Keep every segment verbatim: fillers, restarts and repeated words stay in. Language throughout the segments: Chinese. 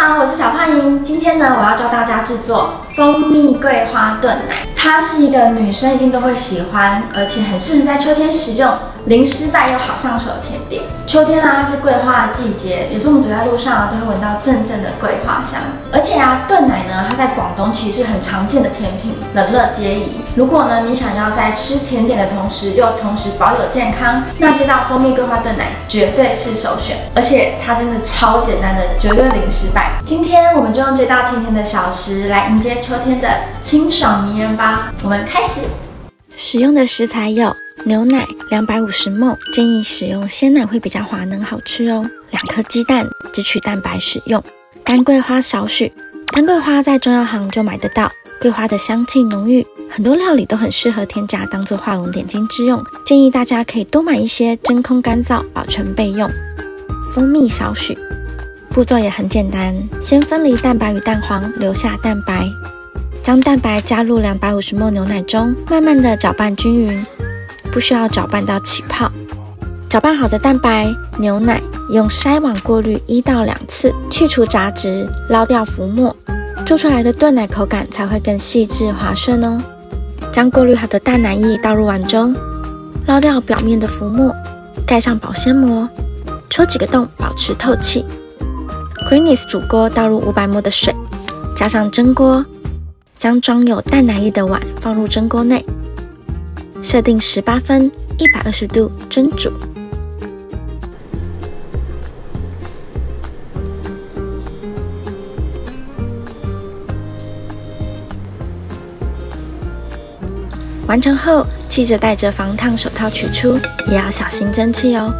好，我是小胖莹。今天呢，我要教大家制作蜂蜜桂花炖奶。它是一个女生一定都会喜欢，而且很适合在秋天食用，零失败又好上手的甜点。秋天啊是桂花的季节，有时候我们走在路上啊都会闻到阵阵的桂花香。而且啊，炖奶呢，它在广东其实是很常见的甜品，冷热皆宜。如果呢你想要在吃甜点的同时又同时保有健康，那这道蜂蜜桂花炖奶绝对是首选。而且它真的超简单的，绝对零失败。今天我们就用这道甜甜的小食来迎接秋天的清爽迷人吧。我们开始。 使用的食材有牛奶两百五十毫升，建议使用鲜奶会比较滑嫩好吃哦。两颗鸡蛋，只取蛋白使用。干桂花少许，干桂花在中药行就买得到，桂花的香气浓郁，很多料理都很适合添加当做画龙点睛之用，建议大家可以多买一些，真空干燥，保存备用。蜂蜜少许，步骤也很简单，先分离蛋白与蛋黄，留下蛋白。将蛋白加入两百五十毫升牛奶中，慢慢的搅拌均匀，不需要搅拌到起泡。搅拌好的蛋白、牛奶用筛网过滤一到两次，去除杂质，捞掉浮沫，做出来的炖奶口感才会更细致滑顺哦。将过滤好的淡奶液倒入碗中，捞掉表面的浮沫，盖上保鲜膜，戳几个洞保持透气。Greenies 煮锅倒入五百毫升的水，加上蒸锅。将装有淡奶液的碗放入蒸锅内，设定十八分，一百二十度蒸煮。完成后，记着戴着防烫手套取出，也要小心蒸汽哦。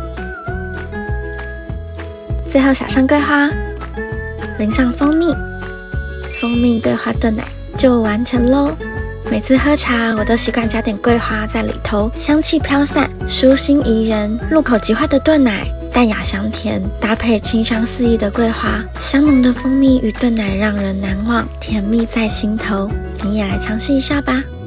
最后撒上桂花，淋上蜂蜜，蜂蜜桂花炖奶就完成咯。每次喝茶我都习惯加点桂花在里头，香气飘散，舒心宜人，入口即化的炖奶淡雅香甜，搭配清香四溢的桂花，香浓的蜂蜜与炖奶让人难忘，甜蜜在心头。你也来尝试一下吧。